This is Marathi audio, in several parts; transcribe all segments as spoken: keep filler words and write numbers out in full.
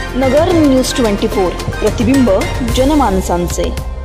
नगर न्यूज ट्वेंटी फोर, प्रतिबिंब जनमानसांचे।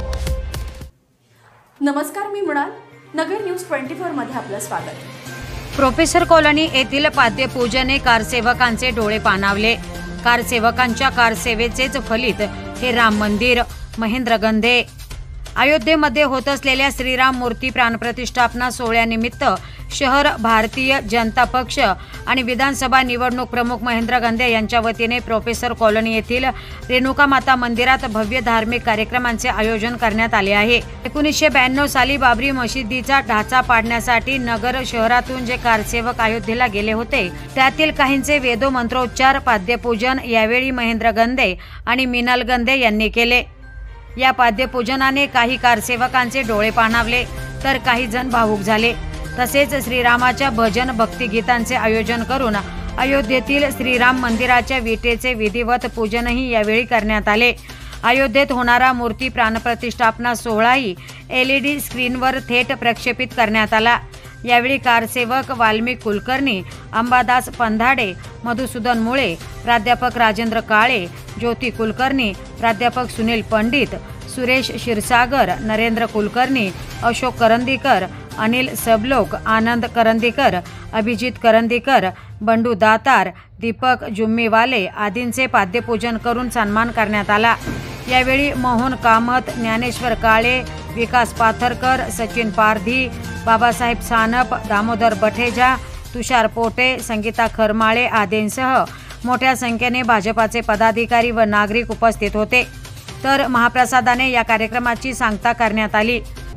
नमस्कार, मी Mrinal. Nagar news twenty four मध्ये आपलं स्वागत। प्रोफेसर कॉलनी येथील पाद्यपूजने कारसेवकांचे डोळे पाणावले। कारसेवकांच्या कारसेवेचेच फलित हे राम मंदिर। महेंद्र गंधे। अयोध्येमध्ये होत असलेल्या श्रीराम मूर्ती प्राणप्रतिष्ठापना सोहळ्यानिमित्त शहर भारतीय जनता पक्ष आणि विधानसभा निवडणूक प्रमुख महेंद्र गंधे यांच्या वतीने प्रोफेसर कॉलनी येथील रेणुका माता मंदिरात भव्य धार्मिक कार्यक्रमांचे आयोजन करण्यात आले आहे। एकोणीसशे ब्याण्णव साली बाबरी मशिदीचा ढाचा पाडण्यासाठी नगर शहरातून जे कारसेवक अयोध्येला गेले होते त्यातील काहींचे वेदो मंत्रोच्चार पाद्यपूजन यावेळी महेंद्र गंधे आणि मिनल गंधे यांनी केले। या पाद्यपूजनाने काही कारसेवकांचे डोळे पाणावले तर काही जण भावुक झाले। तसेच श्रीरामाच्या भजन भक्तिगीतांचे आयोजन करून अयोध्येतील श्रीराम मंदिराच्या विटेचे विधिवत पूजनही यावेळी करण्यात आले। अयोध्येत होणारा मूर्ती प्राणप्रतिष्ठापना सोहळाही एल ई डी स्क्रीनवर थेट प्रक्षेपित करण्यात आला। यावेळी कारसेवक वाल्मिक कुलकर्णी, अंबादास पंधाडे, मधुसूदन मुळे, प्राध्यापक राजेंद्र काळे, ज्योती कुलकर्णी, प्राध्यापक सुनील पंडित, सुरेश क्षीरसागर, नरेंद्र कुलकर्णी, अशोक करंदीकर, अनिल सबलोक, आनंद करंदीकर, अभिजित करंदीकर, बंडू दातार, दीपक जुम्मीवाले आदींचे पाद्यपूजन करून सन्मान करण्यात आला। यावेळी मोहन कामत, ज्ञानेश्वर काळे, विकास पाथरकर, सचिन पारधी, बाबासाहेब सानप, दामोदर बठेजा, तुषार पोटे, संगीता खरमाळे आदींसह मोठ्या संख्येने भाजपाचे पदाधिकारी व नागरिक उपस्थित होते। तर महाप्रसादाने या कार्यक्रमाची सांगता करण्यात आली।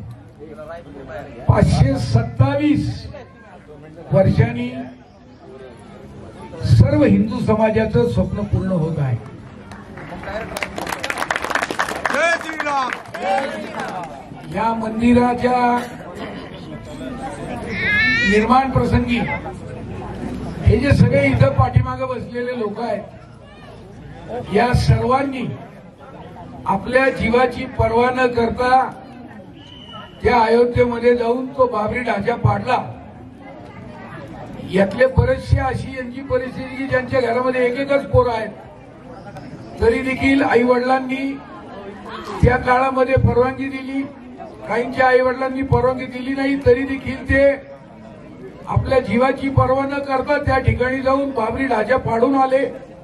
पाचशे सत्तावीस वर्षांनी सर्व हिंदू समाजाचं स्वप्न पूर्ण होत आहे। या मंदिराच्या निर्माण प्रसंगी हे जे सगळे इथं पाठीमागे बसलेले लोक आहेत या सर्वांनी आपल्या जीवाची पर्वा न करता त्या अयोध्येमध्ये जाऊन तो बाबरी ढाचा पाडला। यातले बरेचसे अशी यांची परिस्थिती की ज्यांच्या घरामध्ये एक एकच पोरं आहेत तरी देखील आई वडिलांनी त्या काळामध्ये परवानगी दिली, काहींच्या आई वडिलांनी परवानगी दिली नाही तरी देखील ते आपल्या जीवाची पर्वा न करता त्या ठिकाणी जाऊन बाबरी ढाचा पाडून आले।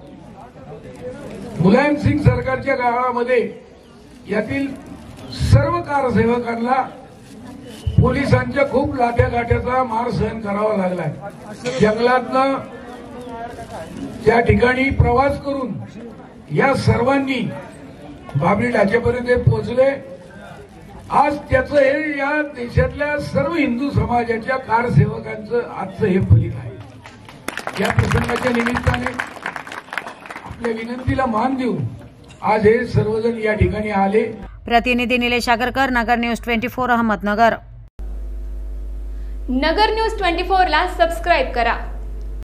मुलायम सिंग सरकारच्या काळामध्ये यातील सर्व कारसेवकांना पोलिसांच्या खूप लाठ्याकाठ्याचा मार सहन करावा लागलाय। जंगलातनं त्या ठिकाणी प्रवास करून या सर्वांनी बाबरी ढाच्यापर्यंत पोहोचले। आज त्याचं हे या देशातल्या सर्व हिंदू समाजाच्या कारसेवकांचं आजचं हे फलित आहे। या प्रसंगाच्या निमित्ताने आपल्या विनंतीला मान देऊन आज हे सर्वजण या ठिकाणी आले। प्रतिनिधी Nilesh Agarkar, Nagar news twenty four, Ahmednagar. Nagar news twenty four ला सबस्क्राइब करा।